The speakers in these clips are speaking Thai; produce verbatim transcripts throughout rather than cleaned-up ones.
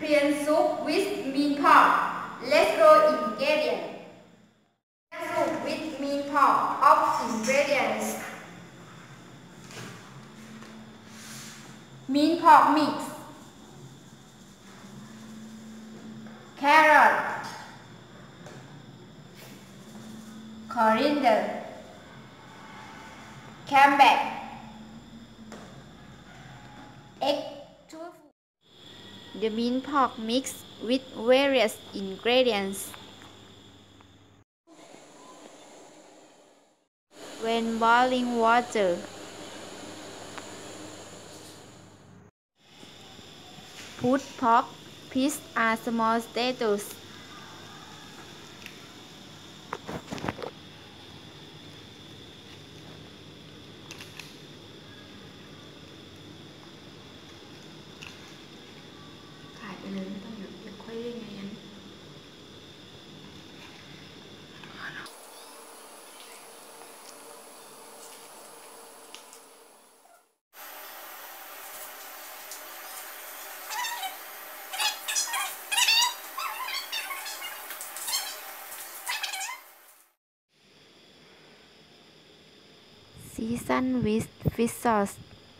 Korean soup with minced pork. Let's go ingredients. Soup with minced pork. Of ingredients: minced pork mix, carrot, coriander, cabbage, egg, tofu. The minced pork mixed with various ingredients. When boiling water, put pork pieces as small potatoes. Season with fish sauce.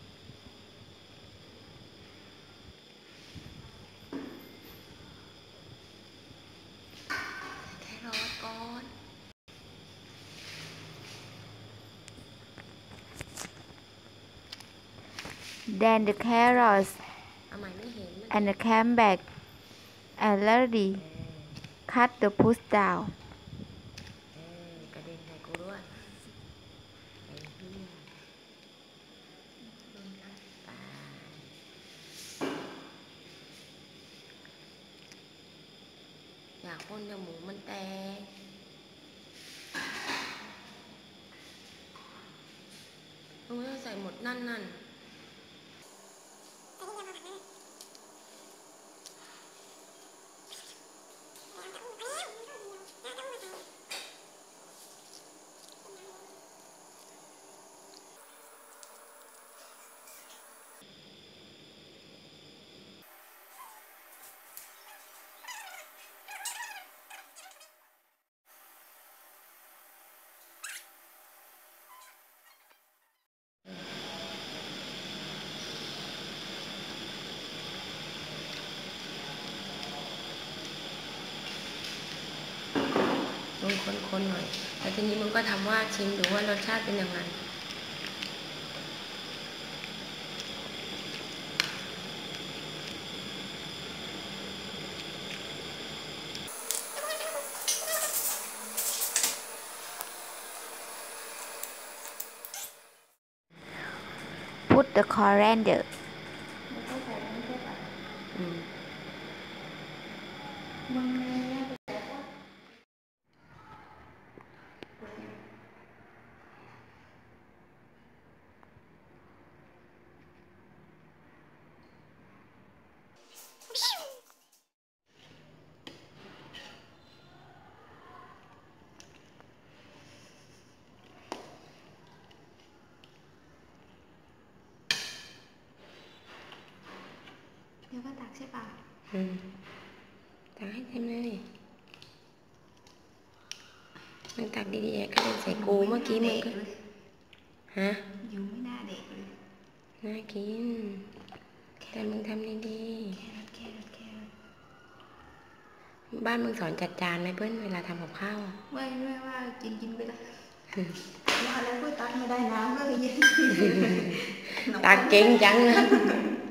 Then the carrots and the cabbage already cut the put down.อยากคนจะหมูมันแตกต้องใส่หมดนั่นนั่นมึงคนๆหน่อยแล้วทีนี้มึงก็ทำว่าชิมดูว่ารสชาติเป็นยังไงPut the coriander. Mm. เดี๋ยวก็ตักใช่ป่ะอืมตักให้เต็มเลยมันตักดีๆก็เลยใส่กูเมื่อกี้มึงก็ฮะอยู่ไม่น่าเด็กเลยน่ากินแต่มึงทำดีๆแค่แค่แค่บ้านมึงสอนจัดจานไหมเพื่อนเวลาทำกับข้าวไม่ไม่ว่ากินกินไปละว่าแล้วก็ตักไม่ได้น้ำก็เลยตักเก่งจังนะ